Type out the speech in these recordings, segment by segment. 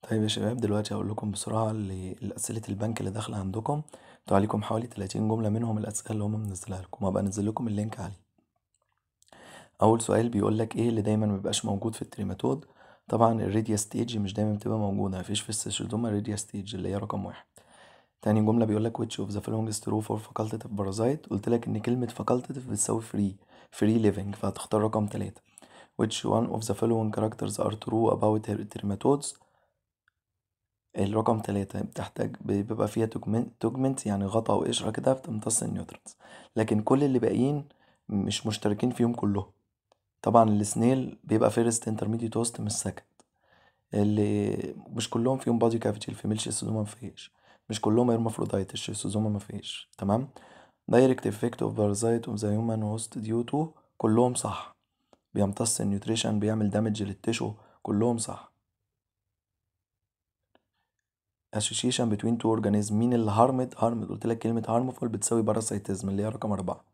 طيب يا شباب، دلوقتي هقول لكم بسرعة أسئلة البنك اللي داخلة عندكم. انتوا عليكم حوالي 30 جملة منهم الأسئلة اللي هم منزلها لكم، وهبقى انزل لكم اللينك عليه. أول سؤال بيقول لك ايه اللي دايما مبيبقاش موجود في التريماتود؟ طبعا الراديا ستيج مش دايما بتبقى موجودة، مفيش في السيشودوما الراديا ستيج اللي هي رقم 1. تاني جملة بيقول لك which of the following is true for facultative parasite. قلت لك إن كلمة facultative بتساوي free living، فهتختار رقم 3. which one of the following characters are true about trematodes. الرقم 3 بتحتاج بيبقى فيها توجمنت يعني غطا أو قشرة كده بتمتص النيوترينز، لكن كل اللي باقيين مش مشتركين فيهم كلهم. طبعا السنيل بيبقى فيرست انترميديت هوست مش سكند. اللي مش كلهم فيهم بادي كافيتي، الفيميل شيستوزوما مفيش. مش كلهم هيرمافرودايت، الشيستوزوما مفيش. تمام. دايركت افكت اوف بارازايت اوف ذا هيومن هوست ديو تو، كلهم صح. بيمتص النيوتريشن، بيعمل دامج للتشو، كلهم صح. association between two organisms، مين اللي harmed قلت لك كلمة harmful بتساوي parasitism اللي هي رقم 4.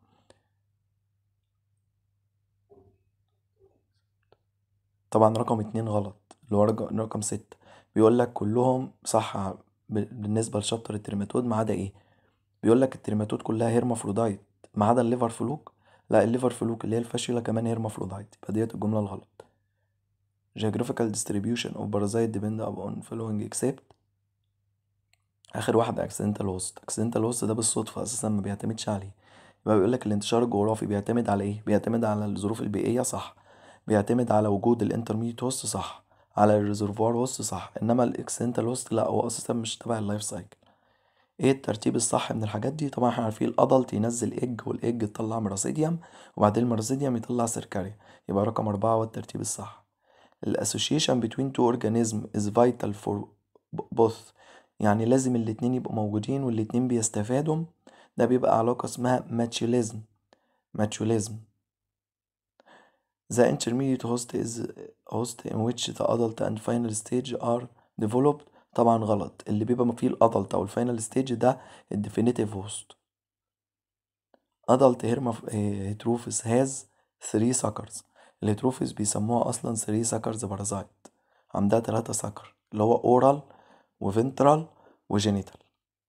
طبعا رقم 2 غلط، اللي هو رقم 6. بيقول لك كلهم صح بالنسبة لشابتر التريماتود ما عدا ايه. بيقول لك التريماتود كلها هيرمافرودايت ما عدا الليفر فلوك. لا، الليفر فلوك اللي هي الفاشيولا كمان هيرمافرودايت، يبقى ديت الجملة الغلط. geographical distribution of parasite depend upon following except. اخر واحد accidental host ده بالصدفة اساسا ما بيعتمدش عليه. يبقى بيقول لك الانتشار الجغرافي بيعتمد على ايه؟ بيعتمد على الظروف البيئية، صح. بيعتمد على وجود الانترميديت هوست، صح. على الريزرفوار هوست، صح. انما الاكسنتال هوست لا، هو اساسا مش تبع اللايف سايكل. ايه الترتيب الصح من الحاجات دي؟ طبعا احنا عارفين الادلت ينزل ايج، والايج يطلع مراسيديوم، وبعدين المراسيديوم يطلع سيركاريا. يبقى رقم 4 هو الترتيب الصح. الاسوشيشن between two organisms is vital for both، يعني لازم الاتنين يبقوا موجودين والاتنين بيستفادوا. ده بيبقى علاقة اسمها ماتشوليزم. The intermediate host is host in which the adult and final stage are developed. طبعا غلط، اللي بيبقى فيه الادلت او الفاينل ستيج ده الديفينيتيف هوست. adult heterophis has 3 suckers. الهيتروفيس بيسموها اصلا 3 suckers بارازايت، عندها 3 سكر اللي هو اورال وفنترال وجينيتال.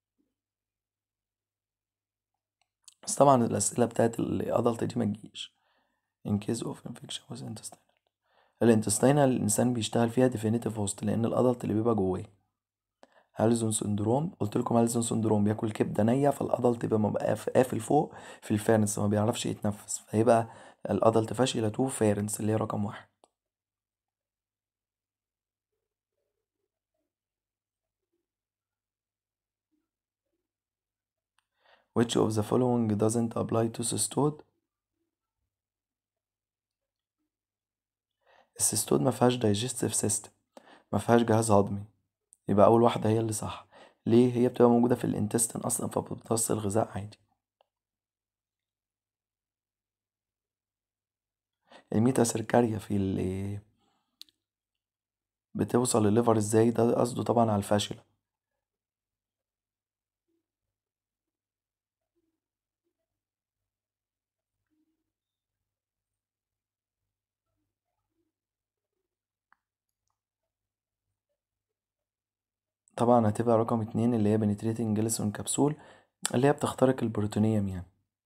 بس طبعا الاسئله بتاعت الادلت دي ما تجيش. in case of infection with intestinal. الانتستينال الانسان بيشتغل فيها definitive host لان الادلت اللي بيبقى جواه. هالزون سندروم، قلت لكم هالزون سندروم بياكل كبده نيه، فالادلت يبقى مبقى قافل فوق في الفارنس، ما بيعرفش يتنفس، فيبقى الادلت فاشلة 2 فارنس اللي هي رقم 1. which of the following doesn't apply to cystod. السيستود ما فيهاش digestive system، ما فيهاش جهاز هضمي، يبقى اول واحده هي اللي صح. ليه؟ هي بتبقى موجوده في الانتستين اصلا، فبتمتص الغذاء عادي. الميتا سيركاريا في اللي بتوصل لليفر ازاي؟ ده قصده طبعا على الفاشلة. طبعا هتبقى رقم 2 اللي هي بنتريتنج جليسون كبسول، اللي هي بتخترق البروتونيوم يعني.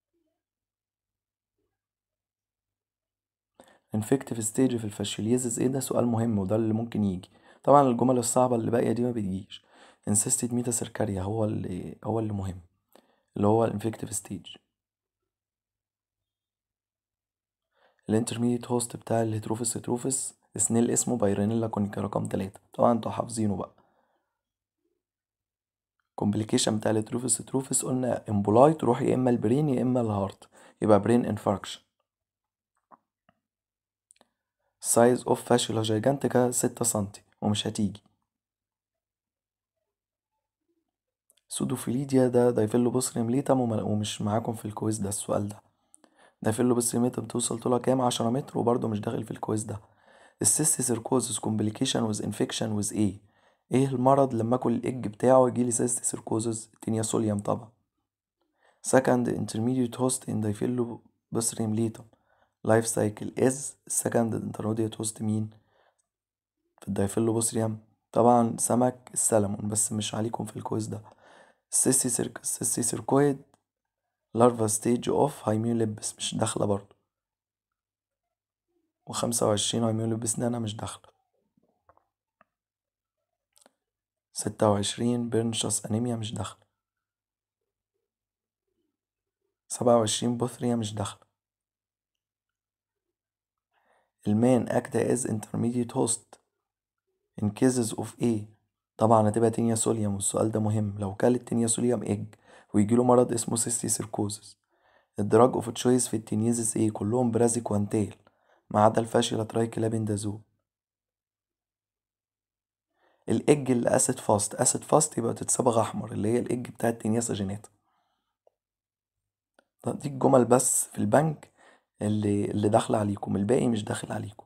انفكتيف ستيج في الفاشيوليزيس ايه؟ ده سؤال مهم وده اللي ممكن يجي. طبعا الجمل الصعبة اللي باقية دي ما بتجيش. انسيستد ميتا سيركاريا هو اللي مهم، اللي هو الانفكتيف ستيج. الانترميديت هوست بتاع الهيتروفيس سنيل اسمه بايرينيلا كونيكا رقم 3، طبعا انتوا حافظينه بقى. كومبليكيشن بتاع الهيتروفيس قلنا امبولاي تروح يا اما البرين يا اما الهارت، يبقى برين انفاركشن. سايز اوف فاشيولا جايجانتيكا 6 سنتي ومش هتيجي. سودوفيليديا ده دايفيلوبوستريم ليتم ومش معاكم في الكويز ده السؤال ده. دايفيلوبوستريم ليتم توصل طولها كام؟ 10 متر، وبرضه مش داخل في الكويز ده. السيست سيركوزس كومبليكيشن ويز انفكشن ويز ايه المرض لما اكل الايج بتاعه يجيلي سيست سيركوزس؟ تينياسوليوم طبعا. second intermediate host in دايفيلوبوستريم ليتم لايف سايكل از second intermediate host مين في الدايفيلوبوستريم؟ طبعا سمك السلمون، بس مش عليكم في الكويز ده. السيسي سيركويد لارفا ستيج اوف هايميوليبس مش داخلة برضه. و25 هايميوليبس نانا مش داخلة. 26 بيرنشاس انيميا مش داخلة. 27 بوثريا مش داخلة. المان أكتا از intermediate host in cases of A. طبعا هتبقى تينيا سوليوم، والسؤال ده مهم. لو كلت تينيا سوليوم ايج ويجيله مرض اسمه سيستي سيركوزس. الدراج اوف تشويس في التينيزس ايه؟ كلهم برازيكوانتيل ما عدا الفاشيلا ترايكلابندازول. الايج اللي اسيد فاست يبقى تتصبغ احمر، اللي هي الايج بتاعت تينياسا جينات. دي الجمل بس في البنك اللي داخله عليكم، الباقي مش داخل عليكم.